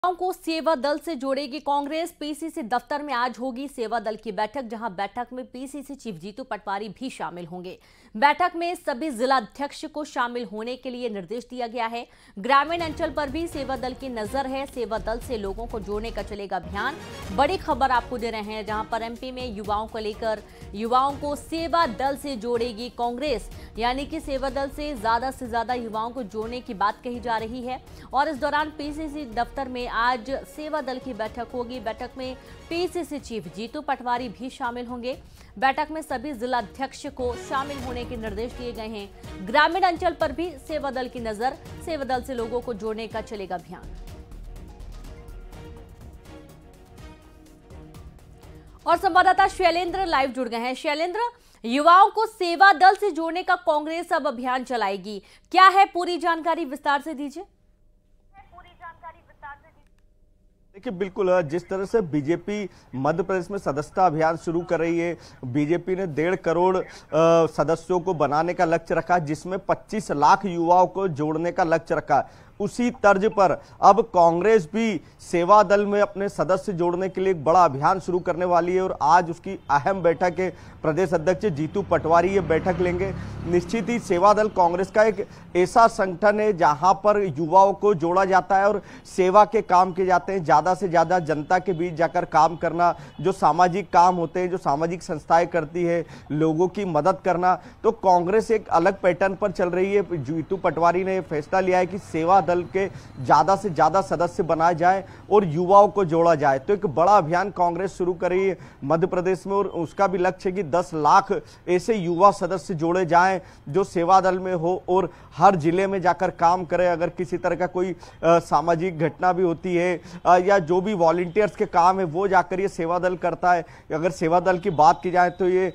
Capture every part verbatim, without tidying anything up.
युवाओं को सेवा दल से जोड़ेगी कांग्रेस। पीसीसी दफ्तर में आज होगी सेवा दल की बैठक, जहां बैठक में पीसीसी चीफ जीतू पटवारी भी शामिल होंगे। बैठक में सभी जिलाध्यक्ष को शामिल होने के लिए निर्देश दिया गया है। ग्रामीण अंचल पर भी सेवा दल की नजर है। सेवा दल से लोगों को जोड़ने का चलेगा अभियान। बड़ी खबर आपको दे रहे हैं, जहां पर एमपी में युवाओं को लेकर युवाओं को सेवा दल से जोड़ेगी कांग्रेस, यानी कि सेवा दल से ज्यादा से ज्यादा युवाओं को जोड़ने की बात कही जा रही है। और इस दौरान पीसीसी दफ्तर में आज सेवा दल की बैठक होगी। बैठक में पीसीसी चीफ जीतू पटवारी भी शामिल होंगे। बैठक में सभी जिलाध्यक्ष को शामिल होने के निर्देश दिए गए हैं। ग्रामीण अंचल पर भी सेवा दल की नजर, सेवा दल से लोगों को जोड़ने का चलेगा अभियान। और संवाददाता शैलेंद्र लाइव जुड़ गए हैं। शैलेंद्र, युवाओं को सेवा दल से जोड़ने का कांग्रेस अब अभियान चलाएगी, क्या है पूरी जानकारी, विस्तार से दीजिए। देखिए, बिल्कुल जिस तरह से बीजेपी मध्य प्रदेश में सदस्यता अभियान शुरू कर रही है, बीजेपी ने डेढ़ करोड़ सदस्यों को बनाने का लक्ष्य रखा, जिसमें पच्चीस लाख युवाओं को जोड़ने का लक्ष्य रखा। उसी तर्ज पर अब कांग्रेस भी सेवा दल में अपने सदस्य जोड़ने के लिए एक बड़ा अभियान शुरू करने वाली है और आज उसकी अहम बैठक है। प्रदेश अध्यक्ष जीतू पटवारी ये बैठक लेंगे। निश्चित ही सेवा दल कांग्रेस का एक ऐसा संगठन है जहां पर युवाओं को जोड़ा जाता है और सेवा के काम किए जाते हैं। ज़्यादा से ज़्यादा जनता के बीच जाकर काम करना, जो सामाजिक काम होते हैं, जो सामाजिक संस्थाएं करती है, लोगों की मदद करना, तो कांग्रेस एक अलग पैटर्न पर चल रही है। जीतू पटवारी ने फैसला लिया है कि सेवा दल के ज्यादा से ज्यादा सदस्य बनाए जाए और युवाओं को जोड़ा जाए। तो एक बड़ा अभियान कांग्रेस शुरू कर रही है मध्य प्रदेश में और उसका भी लक्ष्य है कि दस लाख ऐसे युवा सदस्य जोड़े जाएं जो सेवा दल में हो और हर जिले में जाकर काम करें। अगर किसी तरह का कोई आ, सामाजिक घटना भी होती है आ, या जो भी वॉलंटियर्स के काम है वो जाकर ये सेवा दल करता है। अगर सेवा दल की बात की जाए तो ये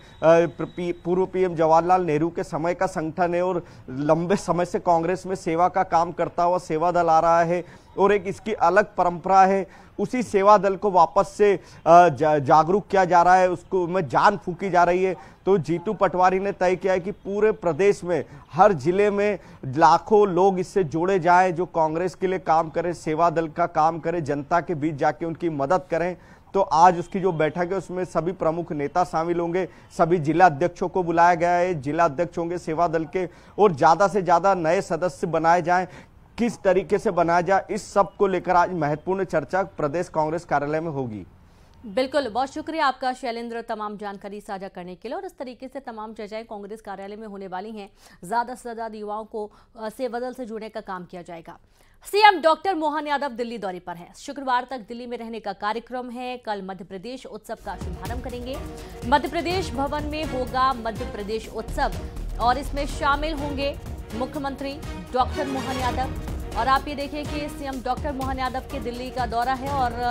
पूर्व पीएम जवाहरलाल नेहरू के समय का संगठन है और लंबे समय से कांग्रेस में सेवा का काम करता हुआ सेवा दल आ रहा है और एक इसकी अलग परंपरा है। उसी सेवा दल को वापस से जा, जागरूक किया जा रहा है, उसको में जान फूकी जा रही है। तो जीतू पटवारी ने तय किया है कि पूरे प्रदेश में हर जिले में लाखों लोग इससे जोड़े जाएं, जो कांग्रेस के लिए काम करें, सेवा दल का काम करें, जनता के बीच जाके उनकी मदद करें। तो आज उसकी जो बैठक है उसमें सभी प्रमुख नेता शामिल होंगे। सभी जिला अध्यक्षों को बुलाया गया है, जिला अध्यक्ष होंगे सेवा दल के और ज्यादा से ज्यादा नए सदस्य बनाए जाएं। किस तरीके से बनाया जाए, इस सब को लेकर आज महत्वपूर्ण चर्चा प्रदेश कांग्रेस कार्यालय में होगी। बिल्कुल, बहुत शुक्रिया आपका शैलेंद्र, तमाम जानकारी साझा करने के लिए। और इस तरीके से तमाम चर्चाएं कांग्रेस कार्यालय में होने वाली हैं। ज्यादा से ज्यादा युवाओं को सेवा दल से जुड़ने का काम किया जाएगा। सीएम डॉक्टर मोहन यादव दिल्ली दौरे पर हैं। शुक्रवार तक दिल्ली में रहने का कार्यक्रम है। कल मध्य प्रदेश उत्सव का शुभारंभ करेंगे। मध्य प्रदेश भवन में होगा मध्य प्रदेश उत्सव और इसमें शामिल होंगे मुख्यमंत्री डॉक्टर मोहन यादव। और आप ये देखिए कि सीएम डॉक्टर मोहन यादव के दिल्ली का दौरा है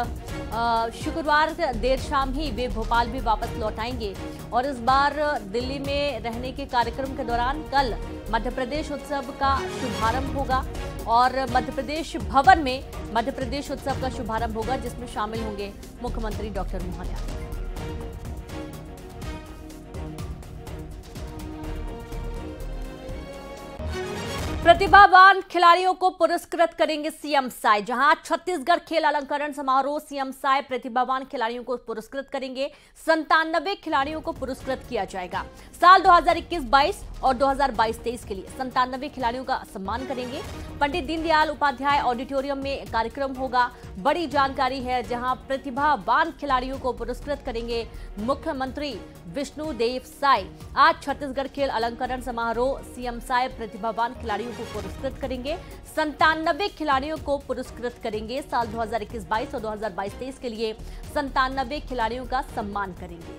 और शुक्रवार देर शाम ही वे भोपाल भी वापस लौट आएंगे। और इस बार दिल्ली में रहने के कार्यक्रम के दौरान कल मध्य प्रदेश उत्सव का शुभारंभ होगा और मध्य प्रदेश भवन में मध्य प्रदेश उत्सव का शुभारंभ होगा, जिसमें शामिल होंगे मुख्यमंत्री डॉक्टर मोहन यादव। प्रतिभावान खिलाड़ियों को पुरस्कृत करेंगे सीएम साय। जहां छत्तीसगढ़ खेल अलंकरण समारोह सीएम साय प्रतिभावान खिलाड़ियों को पुरस्कृत करेंगे। संतानबे खिलाड़ियों को पुरस्कृत किया जाएगा। साल दो हज़ार इक्कीस बाईस और दो हज़ार बाईस तेईस के लिए संतानबे खिलाड़ियों का सम्मान करेंगे। पंडित दीनदयाल उपाध्याय ऑडिटोरियम में कार्यक्रम होगा। बड़ी जानकारी है, जहां प्रतिभावान खिलाड़ियों को पुरस्कृत करेंगे मुख्यमंत्री विष्णुदेव साय। आज छत्तीसगढ़ खेल अलंकरण समारोह सीएम साय प्रतिभावान खिलाड़ियों को पुरस्कृत करेंगे। संतानबे खिलाड़ियों को पुरस्कृत करेंगे। साल दो हज़ार इक्कीस बाईस और दो हज़ार बाईस तेईस के लिए संतानबे खिलाड़ियों का सम्मान करेंगे।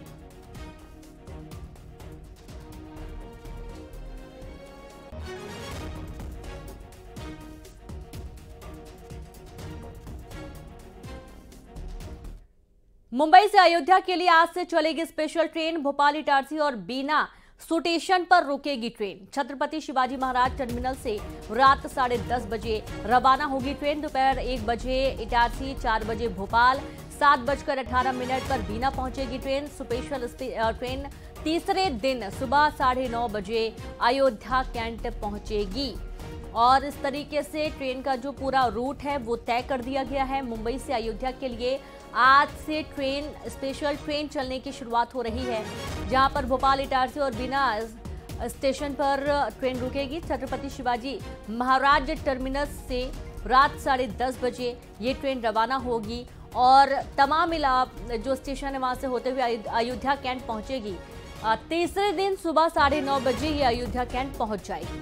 मुंबई से अयोध्या के लिए आज से चलेगी स्पेशल ट्रेन। भोपाल, इटारसी और बीना स्टेशन पर रुकेगी ट्रेन। छत्रपति शिवाजी महाराज टर्मिनल से रात साढ़े दस बजे रवाना होगी ट्रेन। दोपहर एक बजे इटारसी, चार बजे भोपाल, सात बजकर अठारह मिनट पर बीना पहुंचेगी ट्रेन। स्पेशल ट्रेन तीसरे दिन सुबह साढ़े नौ बजे अयोध्या कैंट पहुंचेगी। और इस तरीके से ट्रेन का जो पूरा रूट है वो तय कर दिया गया है। मुंबई से अयोध्या के लिए आज से ट्रेन स्पेशल ट्रेन चलने की शुरुआत हो रही है, जहां पर भोपाल, इटारसी और बीना स्टेशन पर ट्रेन रुकेगी। छत्रपति शिवाजी महाराज टर्मिनस से रात साढ़े दस बजे ये ट्रेन रवाना होगी और तमाम इलाका जो स्टेशन है वहां से होते हुए अयोध्या कैंट पहुंचेगी। तीसरे दिन सुबह साढ़े नौ बजे ये अयोध्या कैंट पहुंच जाएगी।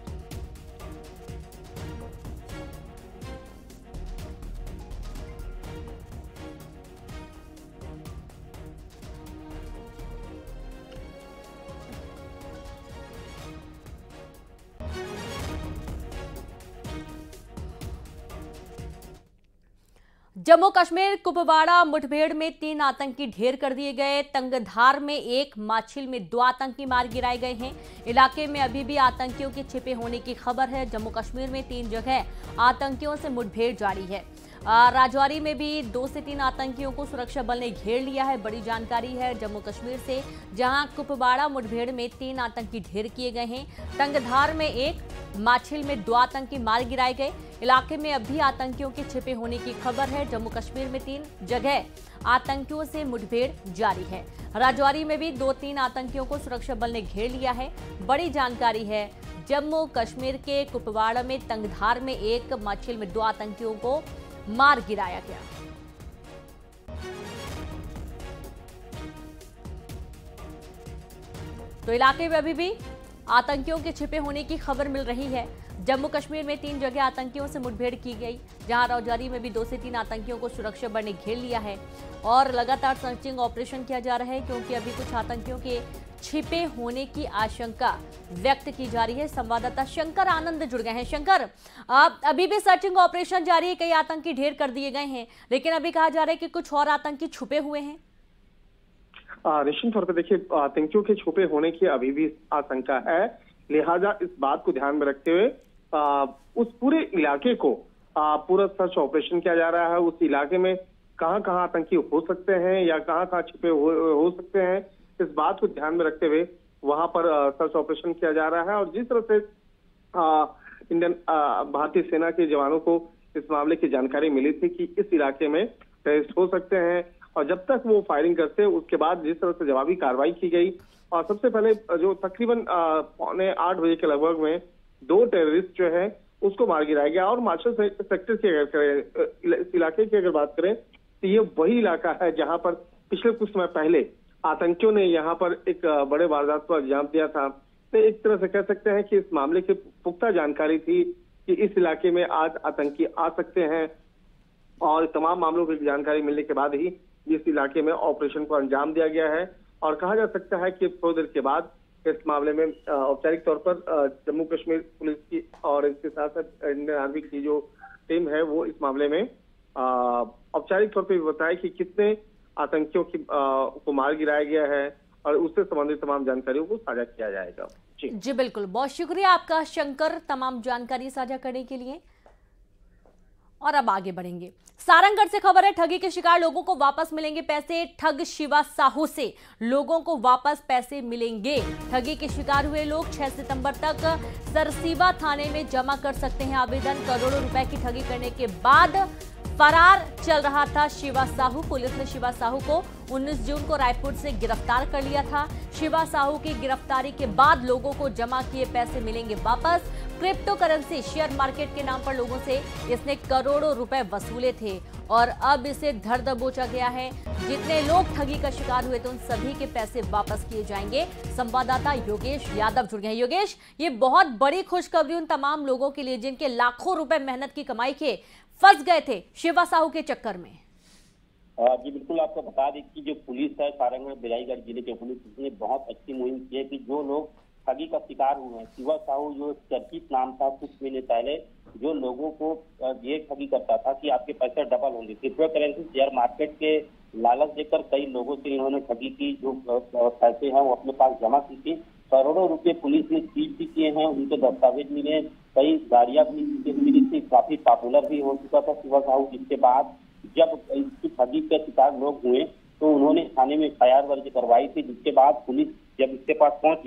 जम्मू कश्मीर कुपवाड़ा मुठभेड़ में तीन आतंकी ढेर कर दिए गए। तंगधार में एक, माछिल में दो आतंकी मार गिराए गए हैं। इलाके में अभी भी आतंकियों के छिपे होने की खबर है। जम्मू कश्मीर में तीन जगह आतंकियों से मुठभेड़ जारी है। राजौरी में भी दो से तीन आतंकियों को सुरक्षा बल ने घेर लिया है। बड़ी जानकारी है जम्मू कश्मीर से, जहां कुपवाड़ा मुठभेड़ में तीन आतंकी ढेर किए गए हैं। तंगधार में एक, माछिल में दो आतंकी मार गिराए गए। इलाके में अब भी आतंकियों के छिपे होने की खबर है। जम्मू कश्मीर में तीन जगह आतंकियों से मुठभेड़ जारी है। राजौरी में भी दो तीन आतंकियों को सुरक्षा बल ने घेर लिया है। बड़ी जानकारी है जम्मू कश्मीर के कुपवाड़ा में तंगधार में एक, माछिल में दो आतंकियों को मार गिराया गया। तो इलाके में अभी भी आतंकियों के छिपे होने की खबर मिल रही है। जम्मू कश्मीर में तीन जगह आतंकियों से मुठभेड़ की गई, जहां राजौरी में भी दो से तीन आतंकियों को सुरक्षा बल ने घेर लिया है और लगातार सर्चिंग ऑपरेशन किया जा रहा है, क्योंकि अभी कुछ आतंकियों के छिपे होने की आशंका व्यक्त की जा रही है। संवाददाता शंकर आनंद जुड़ गए हैं। शंकर, अभी भी सर्चिंग ऑपरेशन जारी है, कई आतंकी ढेर कर दिए गए हैं, लेकिन अभी कहा जा रहा है कि कुछ और आतंकी छुपे हुए हैं। निश्चित तौर पर देखिए, आतंकियों के छुपे होने की अभी भी आशंका है, लिहाजा इस बात को ध्यान में रखते हुए आ, उस पूरे इलाके को आ, पूरा सर्च ऑपरेशन किया जा रहा है। उस इलाके में कहां कहां आतंकी हो सकते हैं या कहां कहां छिपे हो, हो सकते हैं, इस बात को ध्यान में रखते हुए वहां पर सर्च ऑपरेशन किया जा रहा है। और जिस तरह से इंडियन भारतीय सेना के जवानों को इस मामले की जानकारी मिली थी कि इस इलाके में टेररिस्ट हो सकते हैं, और जब तक वो फायरिंग करते हैं उसके बाद जिस तरह से जवाबी कार्रवाई की गई, और सबसे पहले जो तकरीबन पौने आठ बजे के लगभग में दो टेररिस्ट जो है उसको मार गिराया गया। और मार्शल सेक्टर की अगर करें, इस इलाके की अगर बात करें तो ये वही इलाका है जहां पर पिछले कुछ समय पहले आतंकियों ने यहाँ पर एक बड़े वारदात को अंजाम दिया था। तो एक तरह से कह सकते हैं कि इस मामले की पुख्ता जानकारी थी कि इस इलाके में आज आतंकी आ सकते हैं, और तमाम मामलों की जानकारी मिलने के बाद ही इस इलाके में ऑपरेशन को अंजाम दिया गया है। और कहा जा सकता है कि थोड़ी देर के बाद इस मामले में औपचारिक तौर पर जम्मू कश्मीर पुलिस की और इसके साथ साथ इंडियन आर्मी की जो टीम है वो इस मामले में औपचारिक तौर पर बताया कि कितने आतंकियों की को मार गिराया गया है और उससे संबंधित तमाम जानकारियों को साझा किया जाएगा। जी जी बिल्कुल, बहुत शुक्रिया आपका शंकर, तमाम जानकारी साझा करने के लिए। और अब आगे बढ़ेंगे। सारंगगढ़ से खबर है, ठगी के शिकार लोगों को वापस मिलेंगे पैसे। ठग शिवा साहू से लोगों को वापस पैसे मिलेंगे। ठगी के शिकार हुए लोग छह सितंबर तक सरसीवा थाने में जमा कर सकते हैं आवेदन। करोड़ों रुपए की ठगी करने के बाद फरार चल रहा था शिवा साहू। पुलिस ने शिवा साहू को उन्नीस जून को रायपुर से गिरफ्तार कर लिया था। शिवा साहू की गिरफ्तारी के बाद लोगों को जमा किए पैसे मिलेंगे वापस। क्रिप्टो करेंसी शेयर मार्केट के नाम पर लोगों से इसने करोड़ों रुपए वसूले थे और अब इसे धर दबोचा गया है। जितने लोग ठगी का शिकार हुए थे उन सभी के पैसे वापस किए जाएंगे। संवाददाता योगेश यादव जुड़ गए हैं। योगेश, ये बहुत बड़ी खुशखबरी उन तमाम लोगों के लिए जिनके लाखों रुपए मेहनत की कमाई के फंस गए थे शिवा साहू के चक्कर में। जी बिल्कुल, आपको बता दें कि जो पुलिस है सारंगगढ़ बिलाईगढ़ जिले के पुलिस ने बहुत अच्छी मुहिम की है कि जो लोग ठगी का शिकार हुए हैं, शिवा साहू जो चर्चित नाम था कुछ महीने पहले, जो लोगों को ये ठगी करता था कि आपके पैसे डबल होंगे। क्रिप्टो करेंसी शेयर मार्केट के लालच देकर कई लोगों से इन्होंने ठगी की, जो पैसे हैं वो अपने पास जमा की थी। करोड़ों रुपए पुलिस ने सीज भी किए हैं, उनके दस्तावेज मिले, कई गाड़ियां भी मिली थी, काफी पॉपुलर भी हो चुका था शिवा साहू। जिसके बाद जब इसकी ठगी के शिकार लोग हुए तो उन्होंने थाने में एफ आई आर दर्ज करवाई थी, जिसके बाद पुलिस जब इसके पास पहुंची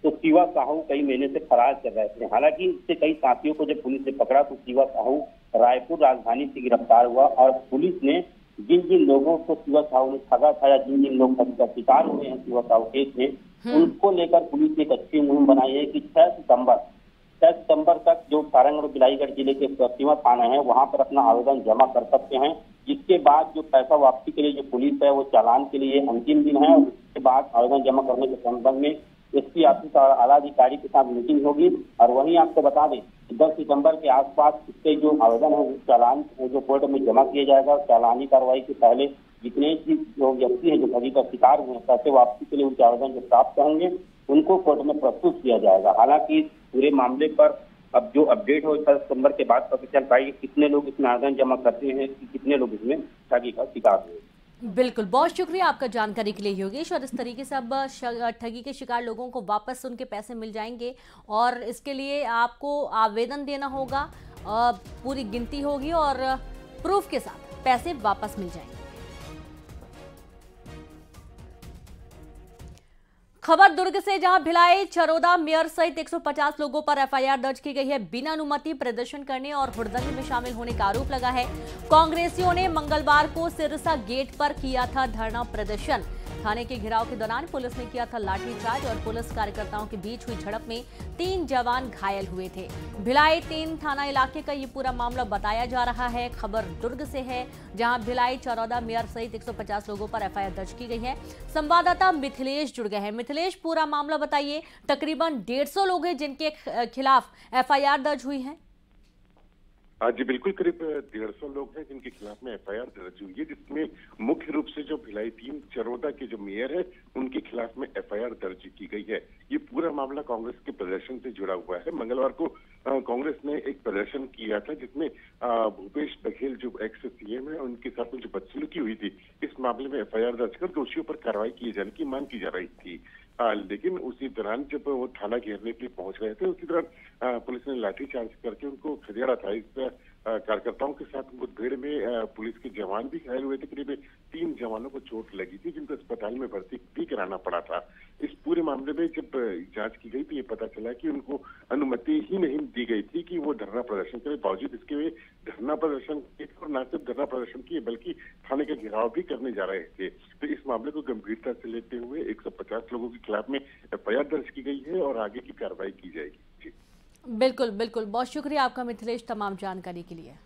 तो शिवा साहू कई महीने से फरार चल रहे थे। हालांकि इससे कई साथियों को जब पुलिस ने पकड़ा तो शिवा साहू रायपुर राजधानी से गिरफ्तार हुआ और पुलिस ने जिन जिन लोगों को शिवा साहू ने ठगा था या जिन जिन लोग ठगी का शिकार हुए हैं शिवा साहू केस में, उनको लेकर पुलिस ने एक अच्छी मुहिम बनाई है कि छह सितंबर छह सितंबर तक जो सारंग और बिलाईगढ़ जिले के सीमा थाना है वहां पर अपना आवेदन जमा कर सकते हैं। जिसके बाद जो पैसा वापसी के लिए जो पुलिस है वो चालान के लिए अंतिम दिन है। उसके बाद आवेदन जमा करने के संबंध में एसपी ऑफिस और आला अधिकारी के साथ मीटिंग होगी। और वहीं आपको बता दें दस सितंबर के आसपास इसके जो आवेदन है चालान जो कोर्ट में जमा किया जाएगा। चालानी कार्रवाई से पहले जितने भी जो व्यक्ति है जो ठगी का शिकार हुए पैसे वापसी के लिए उनके आवेदन जो प्राप्त होंगे उनको कोर्ट में प्रस्तुत किया जाएगा। हालांकि पूरे मामले पर अब जो अपडेट हो छह सितंबर के बाद पता चल पाएगी कितने लोग इसमें आवेदन जमा करते हैं कि कितने लोग इसमें ठगी का शिकार हुए। बिल्कुल, बहुत शुक्रिया आपका जानकारी के लिए योगेश। और इस तरीके से अब ठगी के शिकार लोगों को वापस उनके पैसे मिल जाएंगे और इसके लिए आपको आवेदन देना होगा, पूरी गिनती होगी और प्रूफ के साथ पैसे वापस मिल जाएंगे। खबर दुर्ग से, जहां भिलाई चरोदा मेयर सहित एक सौ पचास लोगों पर एफआईआर दर्ज की गई है। बिना अनुमति प्रदर्शन करने और हुड़दंग में शामिल होने का आरोप लगा है। कांग्रेसियों ने मंगलवार को सिरसा गेट पर किया था धरना प्रदर्शन। थाने के घेराव के दौरान पुलिस ने किया था लाठीचार्ज और पुलिस कार्यकर्ताओं के बीच हुई झड़प में तीन जवान घायल हुए थे। भिलाई तीन थाना इलाके का ये पूरा मामला बताया जा रहा है। खबर दुर्ग से है, जहां भिलाई चरौदा मेयर सहित एक सौ पचास लोगों पर एफआईआर दर्ज की गई है। संवाददाता मिथिलेश जुड़ गए हैं। मिथिलेश, पूरा मामला बताइए। तकरीबन डेढ़ सौ लोग हैं जिनके खिलाफ एफआईआर दर्ज हुई है। जी बिल्कुल, करीब डेढ़ सौ लोग हैं जिनके खिलाफ में एफआईआर दर्ज हुई है, जिसमें मुख्य रूप से जो भिलाई तीन चरोदा के जो मेयर है उनके खिलाफ में एफआईआर दर्ज की गई है। ये पूरा मामला कांग्रेस के प्रदर्शन से जुड़ा हुआ है। मंगलवार को कांग्रेस ने एक प्रदर्शन किया था जिसमें भूपेश बघेल जो एक्स सीएम है उनके साथ में जो बदसलूकी हुई थी, इस मामले में एफआईआर दर्ज कर दोषियों पर कार्रवाई किए जाने की मांग की जा रही थी। आ, लेकिन उसी दौरान जब वो थाना घेरने के लिए पहुंच रहे थे उसी दौरान पुलिस ने लाठीचार्ज करके उनको खदेड़ा था। इस कार्यकर्ताओं के साथ मुठभेड़ में आ, पुलिस के जवान भी घायल हुए थे। करीब तीन जवानों को चोट लगी थी जिनको अस्पताल में भर्ती भी कराना पड़ा था। इस पूरे मामले में जब जांच की गई तो ये पता चला कि उनको अनुमति ही नहीं दी गई थी कि वो धरना प्रदर्शन करें। बावजूद इसके वे धरना प्रदर्शन किए और न सिर्फ धरना प्रदर्शन किए बल्कि थाने का घेराव भी करने जा रहे थे। तो इस मामले को गंभीरता से लेते हुए एक सौ पचास लोगों के खिलाफ में एफआईआर दर्ज की गई है और आगे की कार्रवाई की जाएगी। जी बिल्कुल बिल्कुल, बहुत शुक्रिया आपका मिथिलेश तमाम जानकारी के लिए।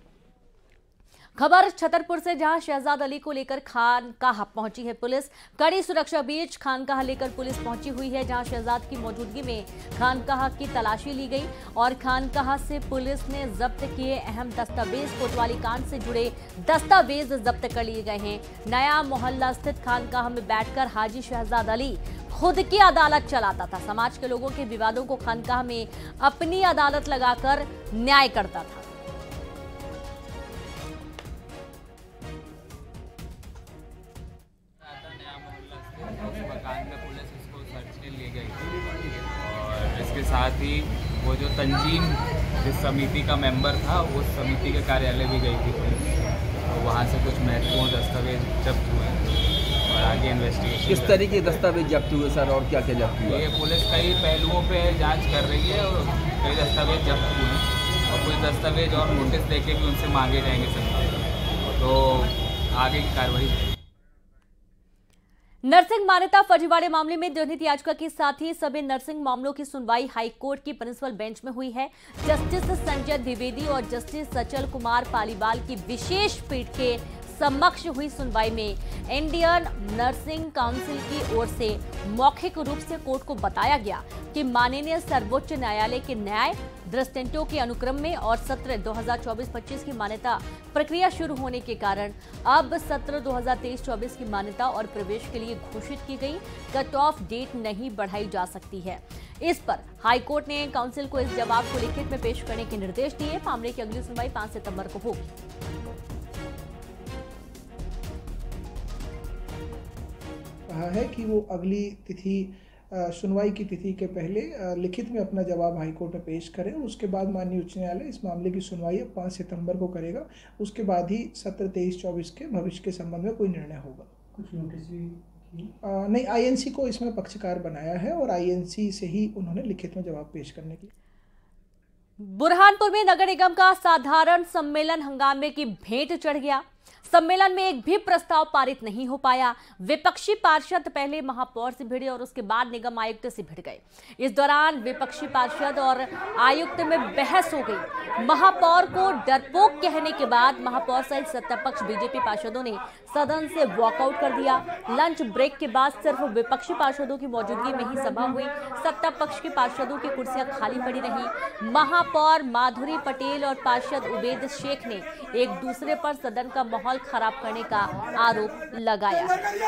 खबर छतरपुर से, जहां शहजाद अली को लेकर खानकाह पहुंची है पुलिस। कड़ी सुरक्षा बीच खानकाह लेकर पुलिस पहुंची हुई है, जहां शहजाद की मौजूदगी में खानकाह की तलाशी ली गई और खानकाह से पुलिस ने जब्त किए अहम दस्तावेज। कोतवाली कांड से जुड़े दस्तावेज जब्त कर लिए गए हैं। नया मोहल्ला स्थित खानकाह में बैठकर हाजी शहजाद अली खुद की अदालत चलाता था। समाज के लोगों के विवादों को खानकाह में अपनी अदालत लगाकर न्याय करता था। मकान में पुलिस इसको सर्च के लिए गई थी और इसके साथ ही वो जो तंजीम जिस समिति का मेंबर था उस समिति के कार्यालय भी गई थी पुलिस। तो वहाँ से कुछ महत्वपूर्ण दस्तावेज जब्त हुए और आगे इन्वेस्टिगेशन। किस तरीके के दस्तावेज जब्त हुए सर और क्या क्या जब्त हुआ? ये पुलिस कई पहलुओं पे जांच कर रही है और कई दस्तावेज जब्त हुए हैं और कुछ दस्तावेज और नोटिस देके भी उनसे मांगे जाएंगे सर, तो आगे की कार्रवाई। नर्सिंग मान्यता फर्जीवाड़े मामले में जनहित याचिका के साथ ही सभी नर्सिंग मामलों की सुनवाई हाईकोर्ट की प्रिंसिपल बेंच में हुई है। जस्टिस संजय द्विवेदी और जस्टिस सचल कुमार पालीवाल की विशेष पीठ के समक्ष हुई सुनवाई में इंडियन नर्सिंग काउंसिल की ओर से मौखिक रूप से कोर्ट को बताया गया कि माननीय सर्वोच्च न्यायालय के न्याय दृष्टांतों के अनुक्रम में और सत्र दो हज़ार चौबीस पच्चीस की मान्यता प्रक्रिया शुरू होने के कारण अब सत्र दो हज़ार तेईस चौबीस की मान्यता और प्रवेश के लिए घोषित की गई कट ऑफ डेट नहीं बढ़ाई जा सकती है। इस पर हाईकोर्ट ने काउंसिल को इस जवाब को लिखित में पेश करने के निर्देश दिए। मामले की अगली सुनवाई पांच सितंबर को होगी। कहा है कि वो अगली तिथि सुनवाई की तिथि के पहले लिखित में अपना जवाब हाईकोर्ट में पेश करें और उसके बाद माननीय उच्च न्यायालय इस मामले की सुनवाई पाँच सितंबर को करेगा। उसके बाद ही सत्र तेईस चौबीस के भविष्य के संबंध में कोई निर्णय होगा। कुछ नोटिस भी नहीं, आईएनसी को इसमें पक्षकार बनाया है और आईएनसी से ही उन्होंने लिखित में जवाब पेश करने की। बुरहानपुर में नगर निगम का साधारण सम्मेलन हंगामे की भेंट चढ़ गया। सम्मेलन में एक भी प्रस्ताव पारित नहीं हो पाया। विपक्षी पार्षद पहले महापौर से भिड़े और उसके बाद निगम आयुक्त से भिड़ गए। इस दौरान विपक्षी पार्षद और आयुक्त में बहस हो गई। महापौर को डरपोक कहने के बाद महापौर सहित सत्तापक्ष बीजेपी पार्षदों ने सदन से वॉकआउट कर दिया। लंच ब्रेक के बाद सिर्फ विपक्षी पार्षदों की मौजूदगी में ही सभा हुई। सत्ता पक्ष के पार्षदों की कुर्सियां खाली पड़ी रही। महापौर माधुरी पटेल और पार्षद उबैद शेख ने एक दूसरे पर सदन का माहौल खराब करने का आरोप लगाया।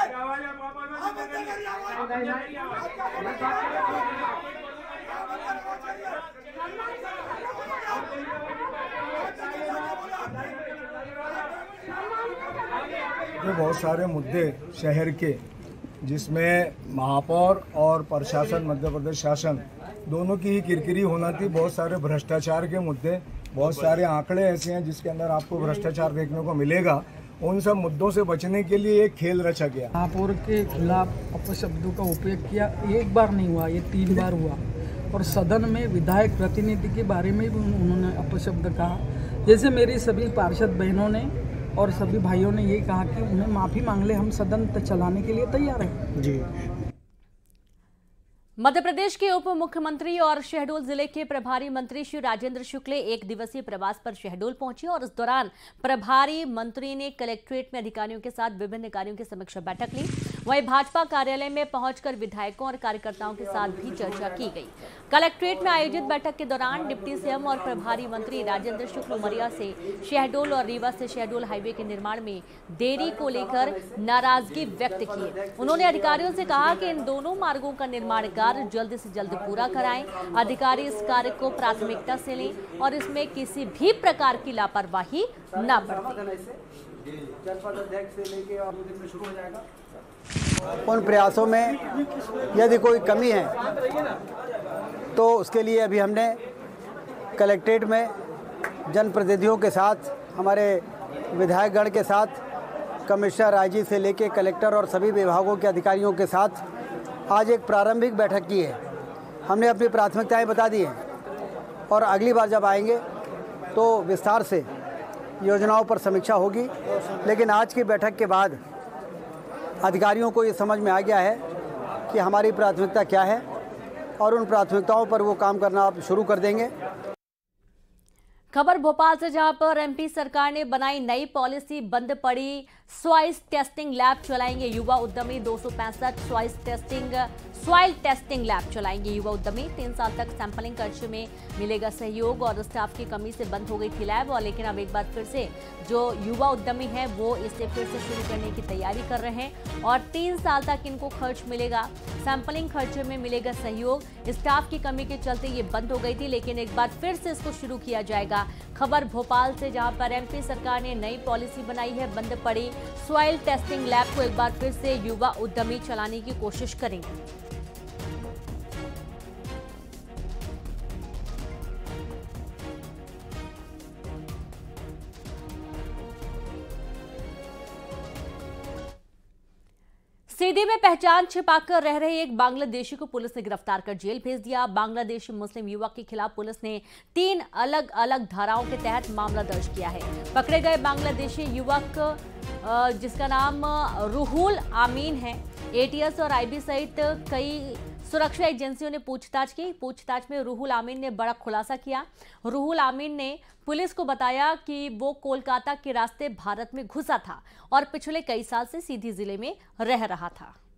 ये बहुत सारे मुद्दे शहर के, जिसमें महापौर और प्रशासन, मध्य प्रदेश शासन दोनों की ही किरकिरी होना थी। बहुत सारे भ्रष्टाचार के मुद्दे, बहुत सारे आंकड़े ऐसे हैं जिसके अंदर आपको भ्रष्टाचार देखने को मिलेगा। उन सब मुद्दों से बचने के लिए एक खेल रचा गया। महापौर के खिलाफ अपशब्दों का उपयोग किया, एक बार नहीं हुआ, ये तीन बार हुआ। और सदन में विधायक प्रतिनिधि के बारे में भी उन्होंने अपशब्द कहा। जैसे मेरी सभी पार्षद बहनों ने और सभी भाइयों ने ये कहा कि उन्हें माफ़ी मांग ले, हम सदन चलाने के लिए तैयार हैं। जी। मध्य प्रदेश के उप मुख्यमंत्री और शहडोल जिले के प्रभारी मंत्री श्री राजेंद्र शुक्ल एक दिवसीय प्रवास पर शहडोल पहुंचे और इस दौरान प्रभारी मंत्री ने कलेक्ट्रेट में अधिकारियों के साथ विभिन्न कार्यों की समीक्षा बैठक ली। वहीं भाजपा कार्यालय में पहुंचकर विधायकों और कार्यकर्ताओं के साथ भी चर्चा की गई। कलेक्ट्रेट में आयोजित बैठक के दौरान डिप्टी सीएम और प्रभारी मंत्री राजेंद्र शुक्ल उमरिया से शहडोल और रीवा से शहडोल हाईवे के निर्माण में देरी को लेकर नाराजगी व्यक्त की। उन्होंने अधिकारियों से कहा कि इन दोनों मार्गों का निर्माण कार्य जल्द से जल्द पूरा कराएं। अधिकारी इस कार्य को प्राथमिकता से लें और इसमें किसी भी प्रकार की लापरवाही न बरतें। उन प्रयासों में यदि कोई कमी है तो उसके लिए अभी हमने कलेक्ट्रेट में जनप्रतिनिधियों के साथ, हमारे विधायकगण के साथ, कमिश्नर आईजी से लेकर कलेक्टर और सभी विभागों के अधिकारियों के साथ आज एक प्रारंभिक बैठक की है। हमने अपनी प्राथमिकताएं बता दी हैं और अगली बार जब आएंगे तो विस्तार से योजनाओं पर समीक्षा होगी। लेकिन आज की बैठक के बाद अधिकारियों को ये समझ में आ गया है कि हमारी प्राथमिकता क्या है और उन प्राथमिकताओं पर वो काम करना आप शुरू कर देंगे। खबर भोपाल से, जहां पर एमपी सरकार ने बनाई नई पॉलिसी, बंद पड़ी स्वाइस टेस्टिंग लैब चलाएंगे युवा उद्यमी। दो सौ पैंसठ स्वाइस टेस्टिंग सॉइल टेस्टिंग लैब चलाएंगे युवा उद्यमी। तीन साल तक सैंपलिंग खर्च में मिलेगा सहयोग और स्टाफ की कमी से बंद हो गई थी लैब, और लेकिन अब एक बार फिर से जो युवा उद्यमी हैं वो इसे फिर से शुरू करने की तैयारी कर रहे हैं और तीन साल तक इनको खर्च मिलेगा, सैंपलिंग खर्च में मिलेगा सहयोग। स्टाफ की कमी के चलते ये बंद हो गई थी, लेकिन एक बार फिर से इसको शुरू किया जाएगा। खबर भोपाल से, जहां पर एमपी सरकार ने नई पॉलिसी बनाई है, बंद पड़ी सॉइल टेस्टिंग लैब को एक बार फिर से युवा उद्यमी चलाने की कोशिश करेंगे। सीधी में पहचान छिपाकर रह रहे एक बांग्लादेशी को पुलिस ने गिरफ्तार कर जेल भेज दिया। बांग्लादेशी मुस्लिम युवक के खिलाफ पुलिस ने तीन अलग अलग धाराओं के तहत मामला दर्ज किया है। पकड़े गए बांग्लादेशी युवक जिसका नाम रूहुल आमीन है, एटीएस और आईबी सहित कई सुरक्षा एजेंसियों ने पूछताछ की। पूछताछ में रूहुल आमीन ने बड़ा खुलासा किया। रूहुल आमीन ने पुलिस को बताया कि वो कोलकाता के रास्ते भारत में घुसा था और पिछले कई साल से सीधी जिले में रह रहा था।